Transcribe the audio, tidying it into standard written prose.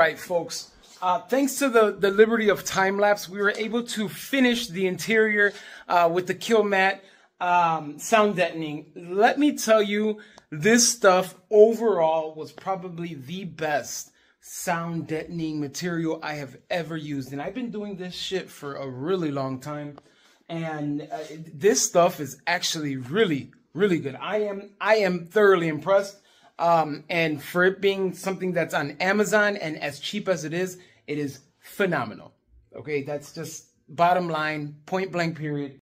right, folks. Thanks to the liberty of time lapse, we were able to finish the interior with the kill mat sound deadening. Let me tell you, this stuff overall was probably the best sound deadening material I have ever used. And I've been doing this shit for a really long time. And this stuff is actually really, really good. I am thoroughly impressed. And for it being something that's on Amazon and as cheap as it is phenomenal. Okay, that's just bottom line, point blank period.